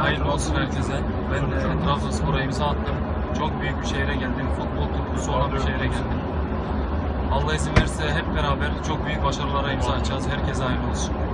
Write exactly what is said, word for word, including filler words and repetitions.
hayırlı olsun herkese. Ben de Trabzonspor'a imza attım. Çok büyük bir şehre geldim. Futbol tutkusu olan bir şehre geldim. Allah izin verirse hep beraber çok büyük başarılara imza atacağız. Herkese hayırlı olsun.